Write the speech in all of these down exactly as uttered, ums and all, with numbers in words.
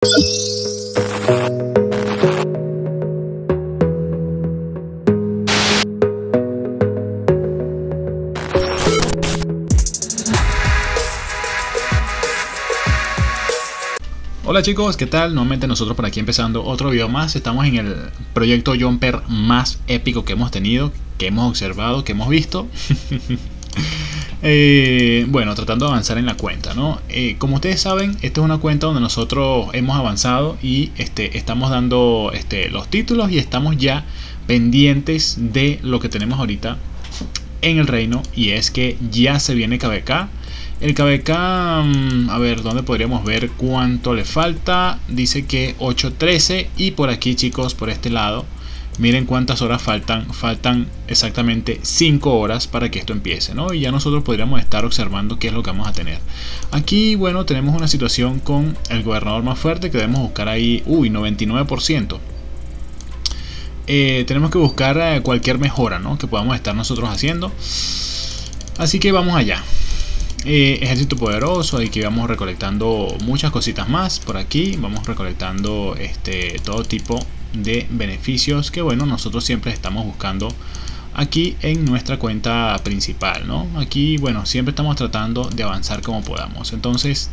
Hola chicos, ¿qué tal? Nuevamente nosotros por aquí empezando otro video más. Estamos en el proyecto Jumper más épico que hemos tenido, que hemos observado, que hemos visto. eh, bueno, tratando de avanzar en la cuenta, ¿no? Eh, como ustedes saben, esta es una cuenta donde nosotros hemos avanzado y este, estamos dando este, los títulos y estamos ya pendientes de lo que tenemos ahorita en el reino, y es que ya se viene K B K. El K B K, a ver, ¿dónde podríamos ver cuánto le falta? Dice que ocho trece, y por aquí chicos, por este lado, miren cuántas horas faltan. Faltan exactamente cinco horas para que esto empiece, ¿no? Y ya nosotros podríamos estar observando qué es lo que vamos a tener. Aquí, bueno, tenemos una situación con el gobernador más fuerte que debemos buscar ahí, uy, noventa y nueve por ciento. Eh, tenemos que buscar eh, cualquier mejora, ¿no?, que podamos estar nosotros haciendo. Así que vamos allá. Eh, ejército poderoso, aquí vamos recolectando muchas cositas más por aquí. Vamos recolectando este, todo tipo de beneficios que, bueno, nosotros siempre estamos buscando aquí en nuestra cuenta principal, ¿no? Aquí, bueno, siempre estamos tratando de avanzar como podamos. Entonces,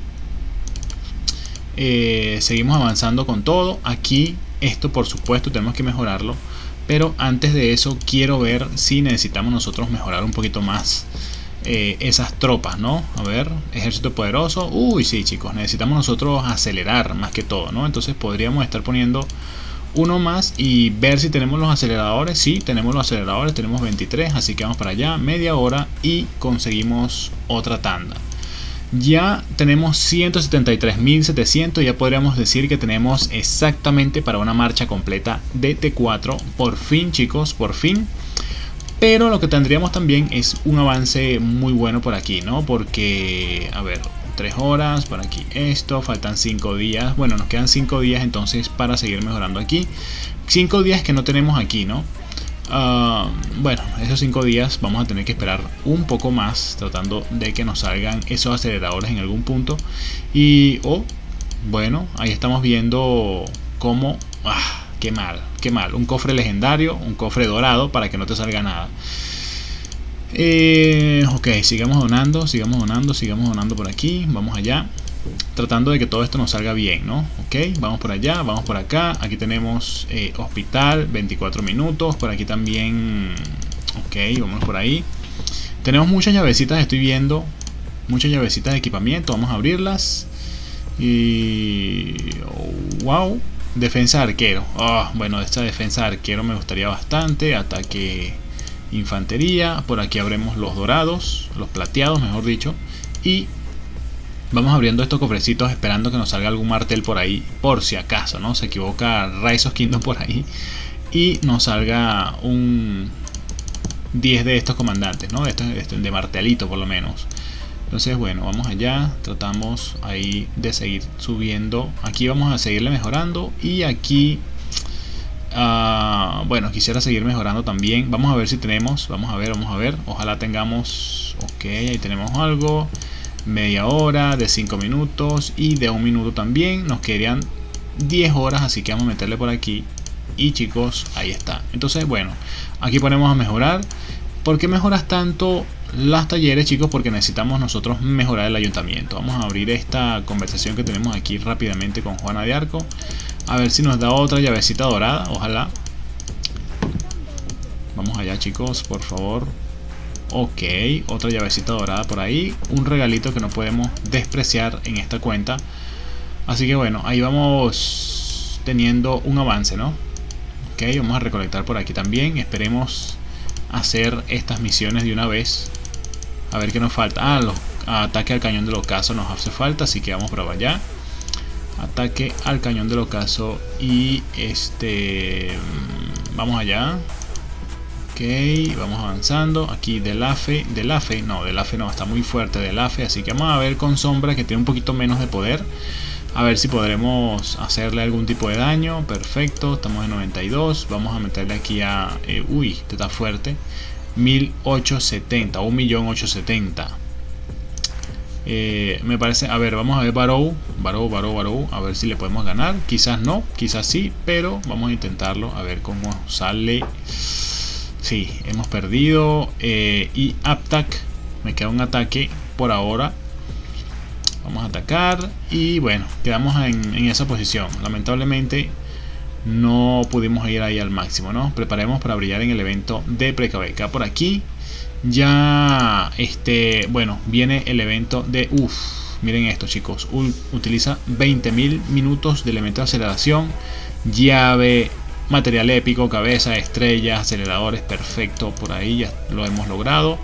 eh, seguimos avanzando con todo. Aquí, esto por supuesto tenemos que mejorarlo, pero antes de eso quiero ver si necesitamos nosotros mejorar un poquito más Eh, esas tropas, ¿no? A ver, ejército poderoso. Uy, sí, chicos, necesitamos nosotros acelerar más que todo, ¿no? Entonces podríamos estar poniendo uno más y ver si tenemos los aceleradores. Sí, tenemos los aceleradores, tenemos veintitrés, así que vamos para allá, media hora y conseguimos otra tanda. Ya tenemos ciento setenta y tres mil setecientos, ya podríamos decir que tenemos exactamente para una marcha completa de T cuatro. Por fin, chicos, por fin. Pero lo que tendríamos también es un avance muy bueno por aquí, ¿no? Porque, a ver, tres horas, por aquí esto, faltan cinco días. Bueno, nos quedan cinco días entonces para seguir mejorando aquí. cinco días que no tenemos aquí, ¿no? Uh, bueno, esos cinco días vamos a tener que esperar un poco más, tratando de que nos salgan esos aceleradores en algún punto. Y, oh, bueno, ahí estamos viendo cómo... Ah, qué mal, qué mal. Un cofre legendario, un cofre dorado para que no te salga nada. Eh, ok, sigamos donando, sigamos donando, sigamos donando por aquí. Vamos allá, tratando de que todo esto nos salga bien, ¿no? Ok, vamos por allá, vamos por acá. Aquí tenemos eh, hospital, veinticuatro minutos. Por aquí también, ok, vamos por ahí. Tenemos muchas llavecitas, estoy viendo. Muchas llavecitas de equipamiento, vamos a abrirlas. Y... oh, wow. Defensa de arquero. Oh, bueno, esta defensa de arquero me gustaría bastante. Ataque infantería. Por aquí abrimos los dorados, los plateados, mejor dicho. Y vamos abriendo estos cofrecitos esperando que nos salga algún martel por ahí, por si acaso, ¿no? Se equivoca Rise of Kingdom por ahí y nos salga un diez de estos comandantes, ¿no? De, estos, de martelito por lo menos. Entonces, bueno, vamos allá, tratamos ahí de seguir subiendo. Aquí vamos a seguirle mejorando. Y aquí, uh, bueno, quisiera seguir mejorando también. Vamos a ver si tenemos, vamos a ver, vamos a ver. Ojalá tengamos, ok, ahí tenemos algo. Media hora, de cinco minutos y de un minuto también. Nos quedarían diez horas, así que vamos a meterle por aquí. Y chicos, ahí está. Entonces, bueno, aquí ponemos a mejorar. ¿Por qué mejoras tanto las talleres, chicos? Porque necesitamos nosotros mejorar el ayuntamiento. Vamos a abrir esta conversación que tenemos aquí rápidamente con Juana de Arco, a ver si nos da otra llavecita dorada, ojalá. Vamos allá, chicos, por favor. Ok, otra llavecita dorada por ahí, un regalito que no podemos despreciar en esta cuenta. Así que bueno, ahí vamos teniendo un avance, ¿no? Ok, vamos a recolectar por aquí también. Esperemos hacer estas misiones de una vez. A ver qué nos falta. Ah, los ataque al cañón del ocaso nos hace falta, así que vamos por allá. Ataque al cañón del ocaso. Y este vamos allá. Ok, vamos avanzando. Aquí del A F E, del A F E, no, del A F E no, está muy fuerte del A F E, así que vamos a ver con sombra, que tiene un poquito menos de poder. A ver si podremos hacerle algún tipo de daño. Perfecto, estamos en noventa y dos. Vamos a meterle aquí a... Eh, uy, este está fuerte. mil ochocientos setenta o un millón ochocientos setenta. Eh, me parece, a ver, vamos a ver Barou, Barou, Barou, Barou, a ver si le podemos ganar. Quizás no, quizás sí, pero vamos a intentarlo, a ver cómo sale. Sí, hemos perdido. Eh, y Aptac, me queda un ataque por ahora. Vamos a atacar y bueno, quedamos en, en esa posición. Lamentablemente no pudimos ir ahí al máximo, ¿no? Preparemos para brillar en el evento de P K B K. Por aquí ya, este, bueno, viene el evento de, uff, miren esto chicos, U, utiliza veinte mil minutos de elemento de aceleración, llave, material épico, cabeza, estrellas, aceleradores, perfecto, por ahí ya lo hemos logrado.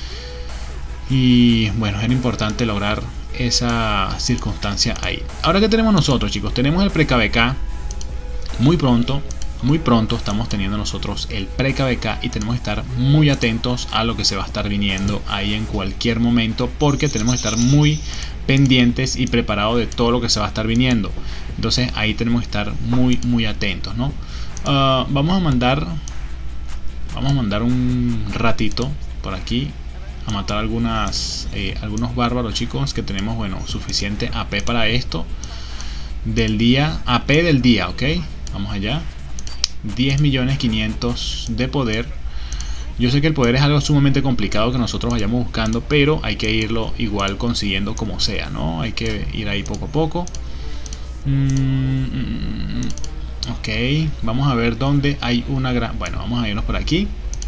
Y bueno, era importante lograr esa circunstancia ahí. Ahora, ¿qué tenemos nosotros, chicos? Tenemos el P K B K. Muy pronto, muy pronto estamos teniendo nosotros el P K B K y tenemos que estar muy atentos a lo que se va a estar viniendo ahí en cualquier momento, porque tenemos que estar muy pendientes y preparados de todo lo que se va a estar viniendo. Entonces ahí tenemos que estar muy muy atentos, ¿no? Uh, vamos a mandar vamos a mandar un ratito por aquí a matar algunas eh, algunos bárbaros, chicos, que tenemos, bueno, suficiente A P para esto del día, A P del día, ok. Vamos allá, diez millones quinientos de poder. Yo sé que el poder es algo sumamente complicado que nosotros vayamos buscando, pero hay que irlo igual consiguiendo como sea, ¿no? Hay que ir ahí poco a poco. mm, ok, vamos a ver dónde hay una gran, bueno, vamos a irnos por aquí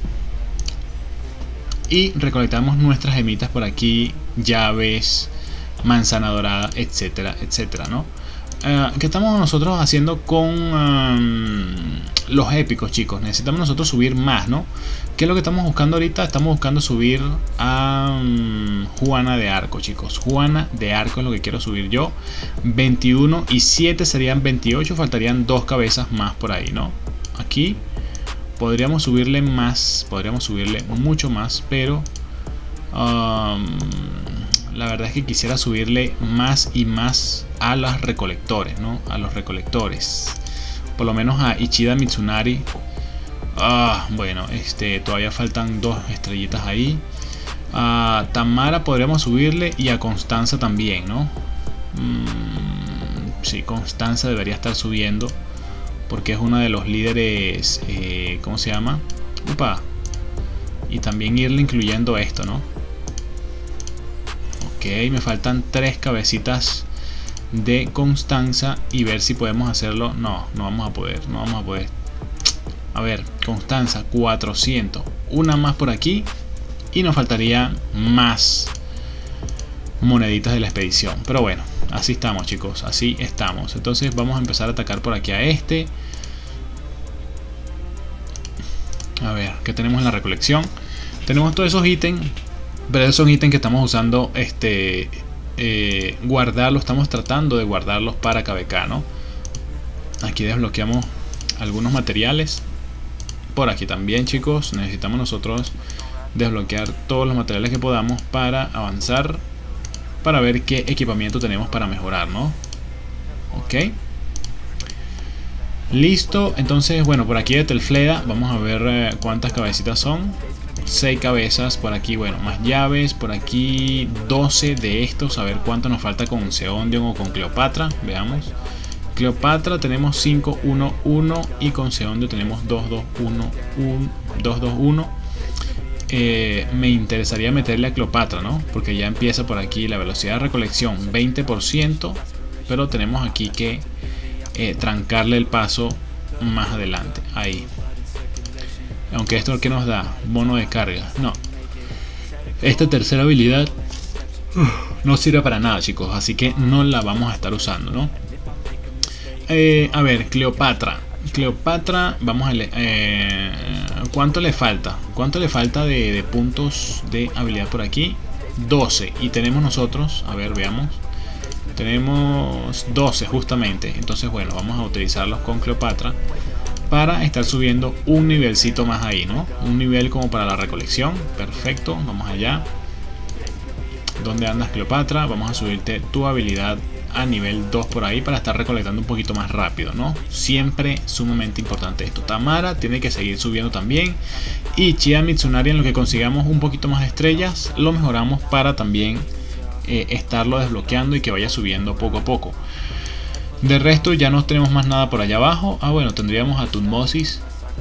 y recolectamos nuestras gemitas por aquí, llaves, manzana dorada, etcétera, etcétera, ¿no? Uh, ¿Qué estamos nosotros haciendo con um, los épicos, chicos? Necesitamos nosotros subir más, ¿no? ¿Qué es lo que estamos buscando ahorita? Estamos buscando subir a um, Juana de Arco, chicos. Juana de Arco es lo que quiero subir yo. veintiuno y siete serían veintiocho. Faltarían dos cabezas más por ahí, ¿no? Aquí podríamos subirle más, podríamos subirle mucho más, pero um, la verdad es que quisiera subirle más y más a los recolectores, ¿no? A los recolectores. Por lo menos a Ichida Mitsunari. Ah, bueno, este, todavía faltan dos estrellitas ahí. A Tamara podríamos subirle y a Constanza también, ¿no? Mm, sí, Constanza debería estar subiendo porque es uno de los líderes, eh, ¿cómo se llama? Upa. Y también irle incluyendo esto, ¿no? Ok, me faltan tres cabecitas de Constanza y ver si podemos hacerlo. No, no vamos a poder, no vamos a poder. A ver, Constanza, cuatrocientos. Una más por aquí y nos faltaría más moneditas de la expedición. Pero bueno, así estamos, chicos, así estamos. Entonces vamos a empezar a atacar por aquí a este. A ver, ¿qué tenemos en la recolección? Tenemos todos esos ítems, pero esos son ítems que estamos usando, este, eh, guardarlos, estamos tratando de guardarlos para K B K, ¿no? Aquí desbloqueamos algunos materiales. Por aquí también, chicos, necesitamos nosotros desbloquear todos los materiales que podamos para avanzar, para ver qué equipamiento tenemos para mejorar, ¿no? Ok. Listo, entonces, bueno, por aquí de Telfleda vamos a ver eh, cuántas cabecitas son. seis cabezas por aquí, bueno, más llaves. Por aquí doce de estos, a ver cuánto nos falta con Seondion o con Cleopatra, veamos. Cleopatra tenemos cinco, uno, uno y con Seondion tenemos dos, dos, uno, uno, dos, dos, uno. Eh, me interesaría meterle a Cleopatra, ¿no? Porque ya empieza por aquí la velocidad de recolección veinte por ciento, pero tenemos aquí que eh, trancarle el paso más adelante, ahí. Aunque esto que nos da bono de carga, no, esta tercera habilidad uh, no sirve para nada, chicos, así que no la vamos a estar usando, ¿no? Eh, a ver, Cleopatra. Cleopatra, vamos a leer, eh, ¿cuánto le falta? ¿Cuánto le falta de, de puntos de habilidad por aquí? doce. Y tenemos nosotros, a ver, veamos. Tenemos doce justamente. Entonces, bueno, vamos a utilizarlos con Cleopatra para estar subiendo un nivelcito más ahí, ¿no? Un nivel como para la recolección. Perfecto, vamos allá. ¿Dónde andas, Cleopatra? Vamos a subirte tu habilidad a nivel dos por ahí para estar recolectando un poquito más rápido, ¿no? Siempre sumamente importante esto. Tamara tiene que seguir subiendo también. Y Ichida Mitsunari, en lo que consigamos un poquito más de estrellas, lo mejoramos para también eh, estarlo desbloqueando y que vaya subiendo poco a poco. De resto ya no tenemos más nada por allá abajo. Ah, bueno, tendríamos a Tutmosis.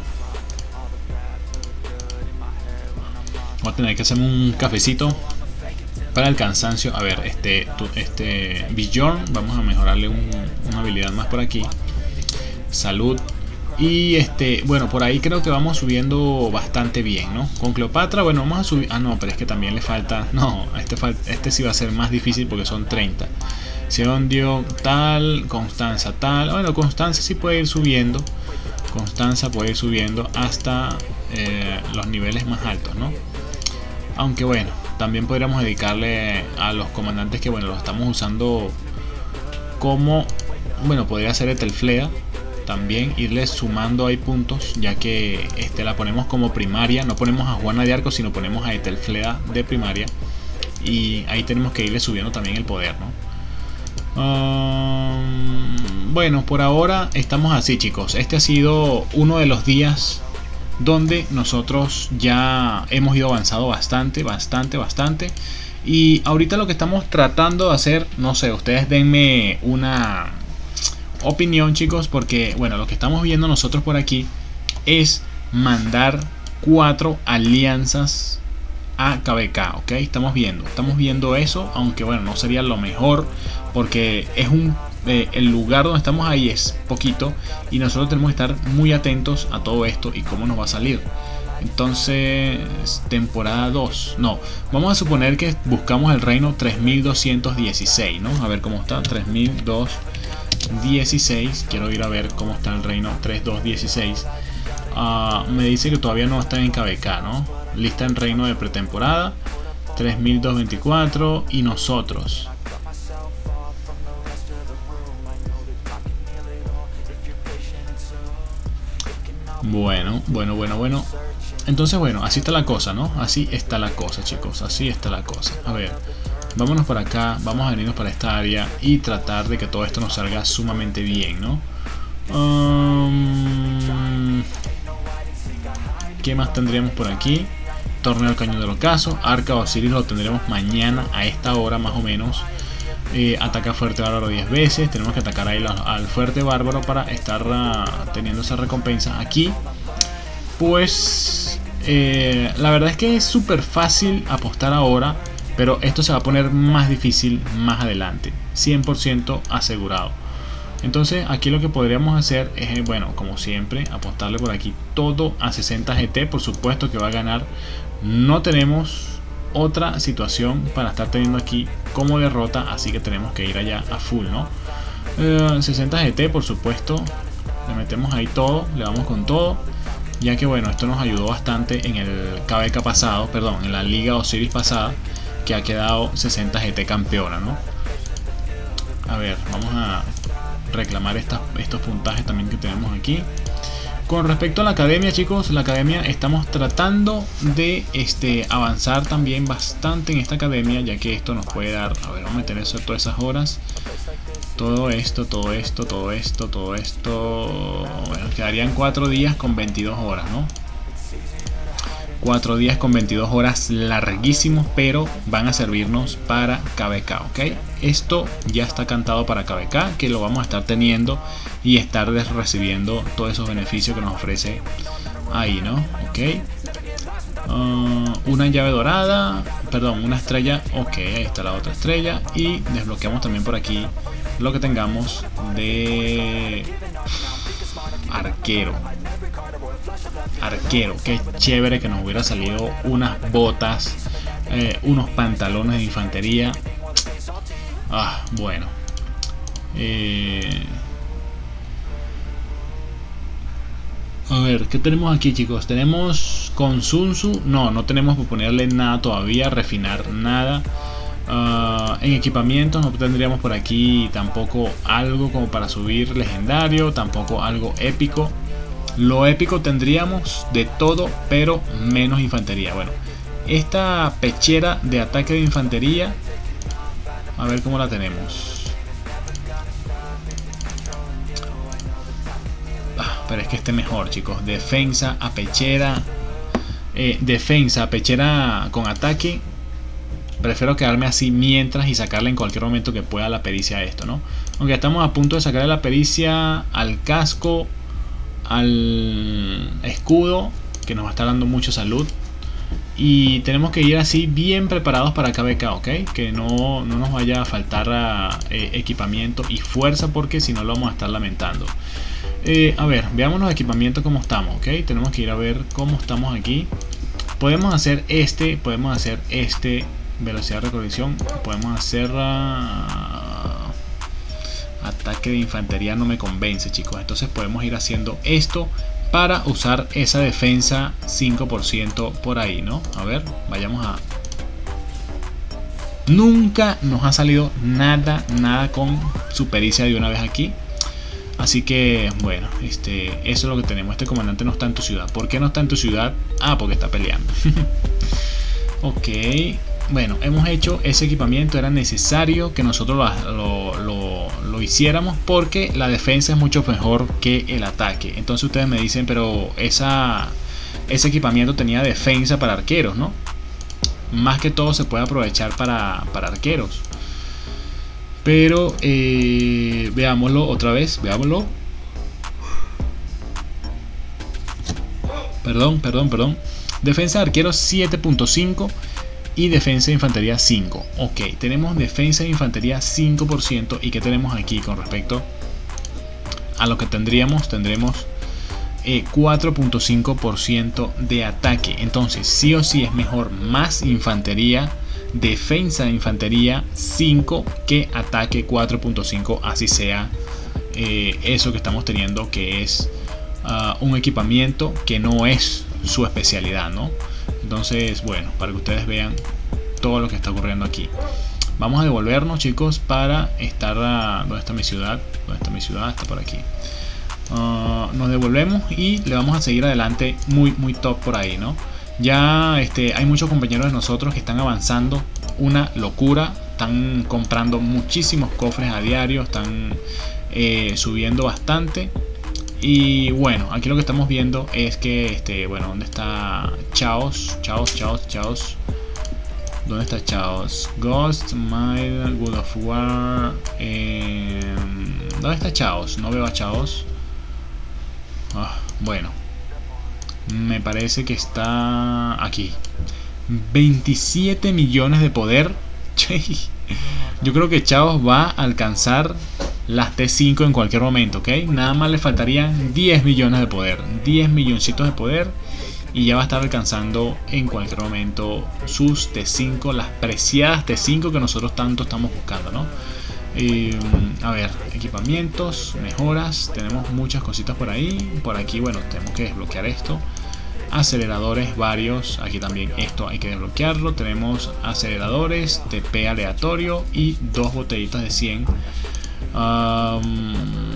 Voy a tener que hacerme un cafecito para el cansancio. A ver, este, este Bjorn, vamos a mejorarle un, una habilidad más por aquí. Salud. Y este, bueno, por ahí creo que vamos subiendo bastante bien, ¿no? Con Cleopatra, bueno, vamos a subir. Ah, no, pero es que también le falta. No, este, este sí va a ser más difícil porque son treinta. Siondio tal, Constanza tal. Bueno, Constanza sí puede ir subiendo. Constanza puede ir subiendo hasta eh, los niveles más altos, ¿no? Aunque bueno, también podríamos dedicarle a los comandantes que, bueno, los estamos usando como, bueno, podría ser Etelfleda. También irle sumando ahí puntos, ya que este, la ponemos como primaria. No ponemos a Juana de Arco, sino ponemos a Etelfleda de primaria. Y ahí tenemos que irle subiendo también el poder, ¿no? Um, bueno, por ahora estamos así, chicos. Este ha sido uno de los días donde nosotros ya hemos ido avanzado bastante, bastante, bastante. Y ahorita lo que estamos tratando de hacer, no sé, ustedes denme una opinión, chicos, porque bueno, lo que estamos viendo nosotros por aquí es mandar cuatro alianzas a K B K, ok, estamos viendo, estamos viendo eso, aunque bueno, no sería lo mejor porque es un eh, el lugar donde estamos ahí es poquito y nosotros tenemos que estar muy atentos a todo esto y cómo nos va a salir. Entonces, temporada dos, no, vamos a suponer que buscamos el reino tres mil doscientos dieciséis, ¿no? A ver cómo está, tres mil doscientos dieciséis, quiero ir a ver cómo está el reino tres mil doscientos dieciséis. Uh, me dice que todavía no está en K B K, ¿no? Lista en reino de pretemporada tres mil doscientos veinticuatro. Y nosotros bueno, bueno, bueno, bueno. Entonces bueno, así está la cosa, ¿no? Así está la cosa, chicos, así está la cosa. A ver, vámonos para acá, vamos a venirnos para esta área y tratar de que todo esto nos salga sumamente bien, ¿no? Um, ¿Qué más tendríamos por aquí? Torneo del Cañón del Ocaso, Arca de Osiris lo tendremos mañana a esta hora más o menos. Eh, ataca Fuerte Bárbaro diez veces, tenemos que atacar ahí al Fuerte Bárbaro para estar uh, teniendo esa recompensa aquí. Pues eh, la verdad es que es súper fácil apostar ahora, pero esto se va a poner más difícil más adelante, cien por ciento asegurado. Entonces aquí lo que podríamos hacer es, bueno, como siempre, apostarle por aquí todo a sesenta G T. Por supuesto que va a ganar. No tenemos otra situación para estar teniendo aquí como derrota, así que tenemos que ir allá a full, ¿no? Eh, sesenta G T, por supuesto. Le metemos ahí todo, le vamos con todo. Ya que bueno, esto nos ayudó bastante en el K B K pasado, perdón, en la Liga Osiris pasada, que ha quedado sesenta G T campeona, ¿no? A ver, vamos a reclamar estas, estos puntajes también que tenemos aquí. Con respecto a la academia, chicos, la academia estamos tratando de este, avanzar también bastante en esta academia, ya que esto nos puede dar, a ver, vamos a meter eso todas esas horas. Todo esto, todo esto, todo esto, todo esto. Bueno, quedarían cuatro días con veintidós horas, ¿no? cuatro días con veintidós horas larguísimos, pero van a servirnos para K B K, ¿ok? Esto ya está cantado para K B K, que lo vamos a estar teniendo y estar recibiendo todos esos beneficios que nos ofrece ahí, ¿no? Ok. Uh, una llave dorada, perdón, una estrella, ok, ahí está la otra estrella. Y desbloqueamos también por aquí lo que tengamos de arquero. Arquero, qué chévere que nos hubiera salido unas botas, eh, unos pantalones de infantería. Ah, bueno. Eh... A ver, ¿qué tenemos aquí, chicos? Tenemos con Sun Tzu. No, no tenemos que ponerle nada todavía, refinar nada. Uh, en equipamientos no tendríamos por aquí tampoco algo como para subir legendario, tampoco algo épico. Lo épico tendríamos de todo, pero menos infantería. Bueno, esta pechera de ataque de infantería, a ver cómo la tenemos. Ah, pero es que esté mejor, chicos. Defensa a pechera, eh, defensa a pechera con ataque. prefiero quedarme así mientras y sacarle en cualquier momento que pueda la pericia a esto, ¿no? Aunque estamos a punto de sacarle la pericia al casco, al escudo, que nos va a estar dando mucha salud. Y tenemos que ir así bien preparados para K B K, ¿ok? Que no, no nos vaya a faltar a, eh, equipamiento y fuerza, porque si no lo vamos a estar lamentando. Eh, a ver, veamos los equipamientos cómo estamos, ¿ok? Tenemos que ir a ver cómo estamos aquí. Podemos hacer este, podemos hacer este, velocidad de recolección, podemos hacer... Uh, ataque de infantería no me convence, chicos. Entonces podemos ir haciendo esto para usar esa defensa cinco por ciento por ahí, ¿no? A ver, vayamos a... Nunca nos ha salido nada, nada con su pericia de una vez aquí. Así que, bueno, este, eso es lo que tenemos. Este comandante no está en tu ciudad. ¿Por qué no está en tu ciudad? Ah, porque está peleando. Ok. Bueno, hemos hecho ese equipamiento. Era necesario que nosotros lo, lo, lo, lo hiciéramos, porque la defensa es mucho mejor que el ataque. Entonces ustedes me dicen, pero esa, ese equipamiento tenía defensa para arqueros, ¿no? Más que todo se puede aprovechar para, para arqueros. Pero eh, veámoslo otra vez, veámoslo. Perdón, perdón, perdón. Defensa de arqueros siete punto cinco y defensa de infantería cinco. Ok, tenemos defensa de infantería cinco por ciento. ¿Y qué tenemos aquí con respecto a lo que tendríamos? Tendremos eh, cuatro punto cinco por ciento de ataque. Entonces sí o sí es mejor más infantería, defensa de infantería cinco, que ataque cuatro punto cinco, así sea eh, eso que estamos teniendo, que es uh, un equipamiento que no es su especialidad, ¿no? Entonces, bueno, para que ustedes vean todo lo que está ocurriendo aquí. Vamos a devolvernos, chicos, para estar a... ¿Dónde está mi ciudad? ¿Dónde está mi ciudad? Está por aquí. Uh, nos devolvemos y le vamos a seguir adelante muy, muy top por ahí, ¿no? Ya este, hay muchos compañeros de nosotros que están avanzando una locura. Están comprando muchísimos cofres a diario. Están eh, subiendo bastante. Y bueno, aquí lo que estamos viendo es que, este, bueno, ¿dónde está Chaos? Chaos, Chaos, Chaos. ¿Dónde está Chaos? Ghost, Mile, Good of War. Eh, ¿Dónde está Chaos? No veo a Chaos. Ah, bueno. Me parece que está aquí. veintisiete millones de poder. Yo creo que Chaos va a alcanzar las T cinco en cualquier momento, ¿ok? Nada más le faltarían diez millones de poder. diez milloncitos de poder. Y ya va a estar alcanzando en cualquier momento sus T cinco. Las preciadas T cinco que nosotros tanto estamos buscando, ¿no? Eh, a ver, equipamientos, mejoras. Tenemos muchas cositas por ahí. Por aquí, bueno, tenemos que desbloquear esto. Aceleradores varios. Aquí también esto hay que desbloquearlo. Tenemos aceleradores, T P aleatorio y dos botellitas de cien. Um,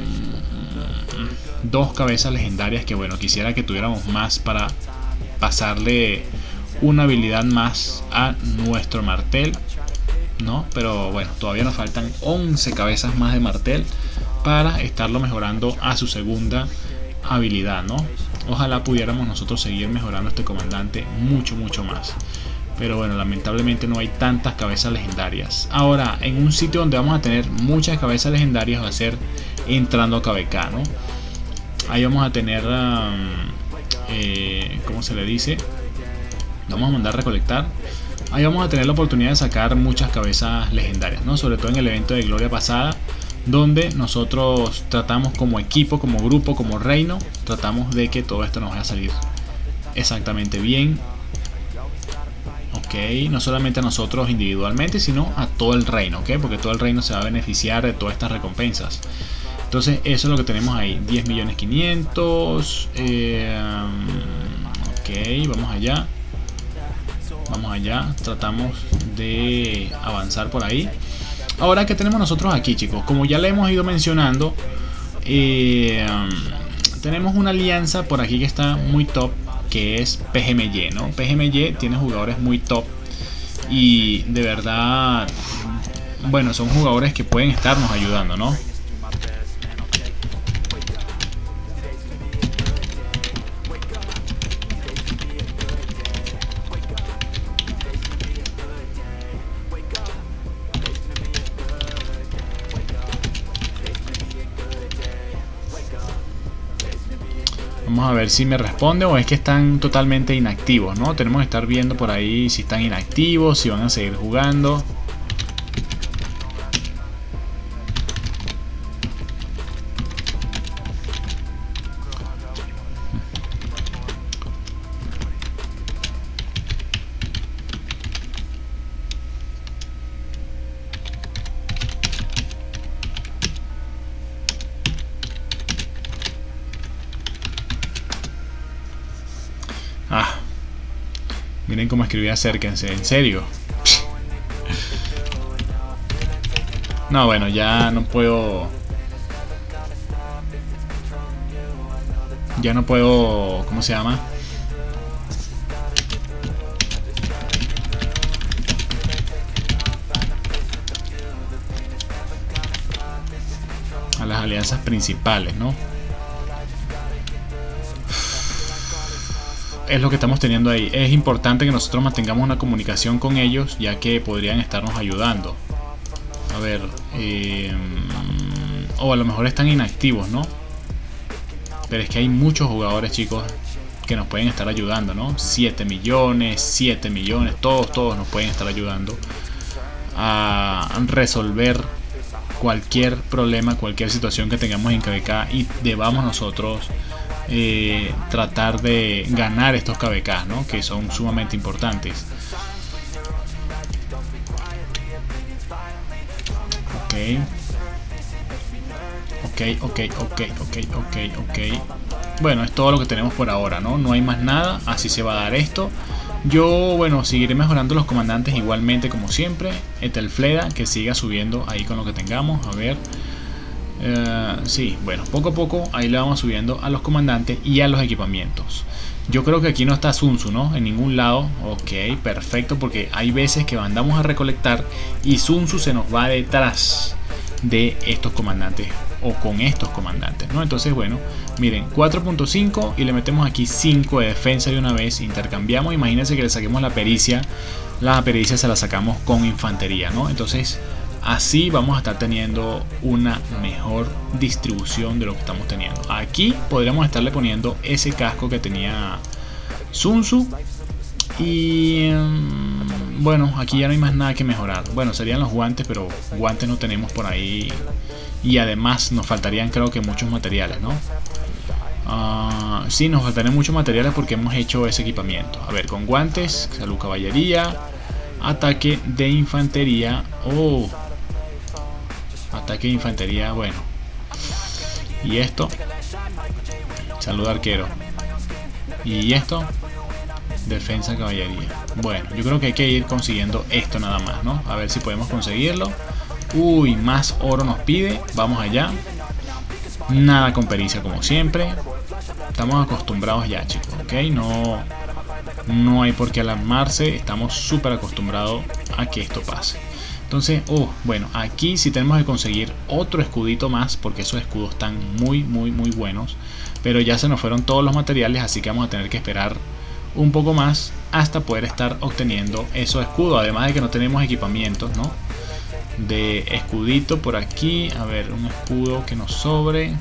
dos cabezas legendarias que, bueno, quisiera que tuviéramos más para pasarle una habilidad más a nuestro martel, ¿no? Pero bueno, todavía nos faltan once cabezas más de martel para estarlo mejorando a su segunda habilidad, ¿no? Ojalá pudiéramos nosotros seguir mejorando este comandante mucho, mucho más. Pero bueno, lamentablemente no hay tantas cabezas legendarias. Ahora, en un sitio donde vamos a tener muchas cabezas legendarias va a ser entrando a K B K, ¿no? Ahí vamos a tener, um, eh, ¿cómo se le dice? Vamos a mandar a recolectar. Ahí vamos a tener la oportunidad de sacar muchas cabezas legendarias, ¿no? Sobre todo en el evento de Gloria pasada, donde nosotros tratamos como equipo, como grupo, como reino, tratamos de que todo esto nos vaya a salir exactamente bien. Ok, no solamente a nosotros individualmente, sino a todo el reino, ok, porque todo el reino se va a beneficiar de todas estas recompensas. Entonces eso es lo que tenemos ahí, diez millones quinientos. eh, ok, vamos allá. Vamos allá, tratamos de avanzar por ahí. Ahora, ¿qué tenemos nosotros aquí, chicos? Como ya le hemos ido mencionando, eh, tenemos una alianza por aquí que está muy top, que es P G M Y, ¿no? P G M Y tiene jugadores muy top y de verdad, bueno, son jugadores que pueden estarnos ayudando, ¿no? Vamos a ver si me responde o es que están totalmente inactivos, ¿no? Tenemos que estar viendo por ahí si están inactivos, si van a seguir jugando. Ah, miren cómo escribí acérquense, en serio. No, bueno, ya no puedo. Ya no puedo. ¿Cómo se llama? A las alianzas principales, ¿no? Es lo que estamos teniendo ahí. Es importante que nosotros mantengamos una comunicación con ellos, ya que podrían estarnos ayudando. A ver, eh, o a lo mejor están inactivos, ¿no? Pero es que hay muchos jugadores, chicos, que nos pueden estar ayudando, ¿no? siete millones, siete millones, todos, todos nos pueden estar ayudando a resolver cualquier problema, cualquier situación que tengamos en K B K y debamos nosotros Eh, tratar de ganar estos K B K, ¿no? Que son sumamente importantes. Ok. Ok, ok, ok, ok, ok, ok. Bueno, es todo lo que tenemos por ahora, ¿no? No hay más nada, así se va a dar esto. Yo, bueno, seguiré mejorando los comandantes igualmente como siempre. Etelfleda, que siga subiendo ahí con lo que tengamos. A ver. Uh, sí, bueno, poco a poco ahí le vamos subiendo a los comandantes y a los equipamientos. Yo creo que aquí no está Sun Tzu, ¿no? En ningún lado. Ok, perfecto, porque hay veces que mandamos a recolectar y Sun Tzu se nos va detrás de estos comandantes o con estos comandantes, ¿no? Entonces, bueno, miren, cuatro punto cinco y le metemos aquí cinco de defensa de una vez, intercambiamos. Imagínense que le saquemos la pericia. La pericia se la sacamos con infantería, ¿no? Entonces así vamos a estar teniendo una mejor distribución de lo que estamos teniendo. Aquí podríamos estarle poniendo ese casco que tenía Sun Tzu. Y bueno, aquí ya no hay más nada que mejorar. Bueno, serían los guantes, pero guantes no tenemos por ahí. Y además nos faltarían, creo que, muchos materiales, ¿no? Uh, sí, nos faltarían muchos materiales porque hemos hecho ese equipamiento. A ver, con guantes, salud caballería, ataque de infantería. Oh, ataque de infantería, bueno. Y esto, salud arquero. Y esto, defensa caballería. Bueno, yo creo que hay que ir consiguiendo esto nada más, ¿no? A ver si podemos conseguirlo. Uy, más oro nos pide. Vamos allá. Nada con pericia como siempre. Estamos acostumbrados ya, chicos, ¿ok? No, no hay por qué alarmarse. Estamos súper acostumbrados a que esto pase. Entonces, oh, bueno, aquí sí tenemos que conseguir otro escudito más, porque esos escudos están muy, muy, muy buenos. Pero ya se nos fueron todos los materiales, así que vamos a tener que esperar un poco más hasta poder estar obteniendo esos escudos. Además de que no tenemos equipamientos, ¿no? De escudito por aquí. A ver, un escudo que nos sobre.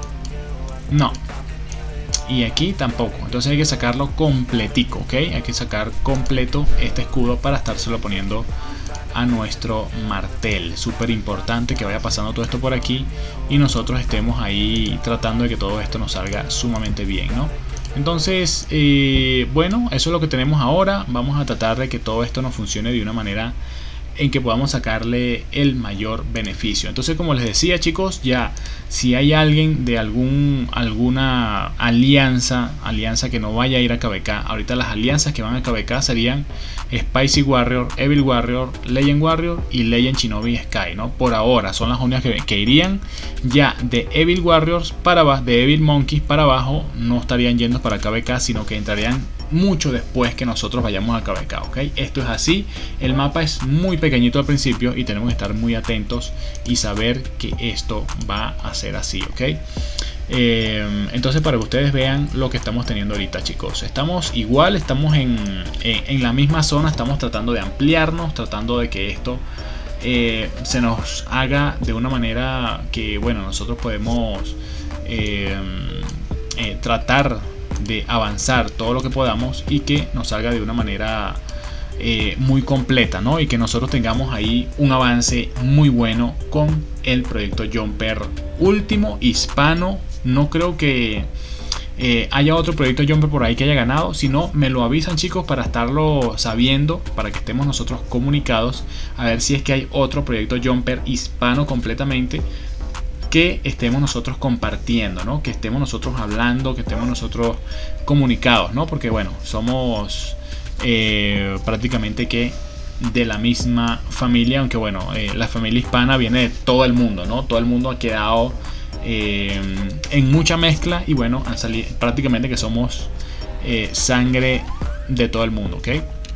No. Y aquí tampoco. Entonces hay que sacarlo completico, ¿ok? Hay que sacar completo este escudo para estárselo poniendo a nuestro martel. Súper importante que vaya pasando todo esto por aquí y nosotros estemos ahí tratando de que todo esto nos salga sumamente bien, ¿no? Entonces, eh, bueno, eso es lo que tenemos ahora. Vamos a tratar de que todo esto nos funcione de una manera en que podamos sacarle el mayor beneficio. Entonces, como les decía, chicos, ya si hay alguien de algún alguna alianza alianza que no vaya a ir a K B K, ahorita las alianzas que van a K B K serían Spicy Warrior, Evil Warrior, Legend Warrior y Legend Shinobi Sky, ¿no? Por ahora son las únicas que, que irían. Ya de Evil Warriors para abajo, de Evil Monkeys para abajo, no estarían yendo para K B K, sino que entrarían mucho después que nosotros vayamos a K B K, ¿ok? Esto es así. El mapa es muy pequeñito al principio y tenemos que estar muy atentos y saber que esto va a ser así, ¿ok? Eh, entonces, para que ustedes vean lo que estamos teniendo ahorita, chicos, estamos igual, estamos en, en, en la misma zona, estamos tratando de ampliarnos, tratando de que esto eh, se nos haga de una manera que, bueno, nosotros podemos eh, eh, tratar de avanzar todo lo que podamos y que nos salga de una manera eh, muy completa, ¿no? Y que nosotros tengamos ahí un avance muy bueno con el proyecto Jumper último hispano. No creo que eh, haya otro proyecto Jumper por ahí que haya ganado. Si no, me lo avisan, chicos, para estarlo sabiendo, para que estemos nosotros comunicados, a ver si es que hay otro proyecto Jumper hispano completamente que estemos nosotros compartiendo, ¿no? Que estemos nosotros hablando, que estemos nosotros comunicados, ¿no? Porque bueno, somos eh, prácticamente que de la misma familia, aunque bueno, eh, la familia hispana viene de todo el mundo, ¿no? Todo el mundo ha quedado eh, en mucha mezcla y bueno, han salido prácticamente que somos eh, sangre de todo el mundo, ¿ok?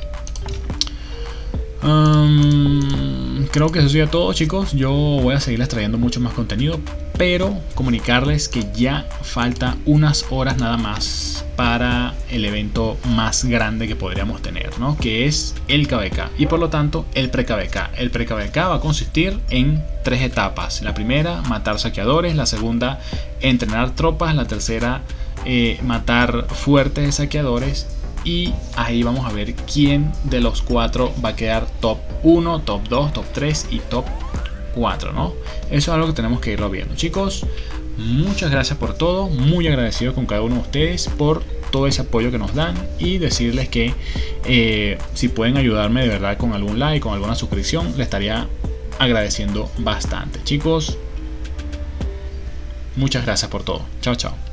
Um, creo que eso sería todo, chicos. Yo voy a seguirles trayendo mucho más contenido, pero comunicarles que ya falta unas horas nada más para el evento más grande que podríamos tener, ¿no? Que es el K B K y por lo tanto el pre-K B K. El pre-K B K va a consistir en tres etapas. La primera, matar saqueadores. La segunda, entrenar tropas. La tercera, eh, matar fuertes de saqueadores. Y ahí vamos a ver quién de los cuatro va a quedar top uno, top dos, top tres y top cuatro, ¿no? Eso es algo que tenemos que irlo viendo, chicos. Muchas gracias por todo, muy agradecido con cada uno de ustedes por todo ese apoyo que nos dan y decirles que eh, si pueden ayudarme de verdad con algún like, con alguna suscripción, le estaría agradeciendo bastante, chicos. Muchas gracias por todo. Chao, chao.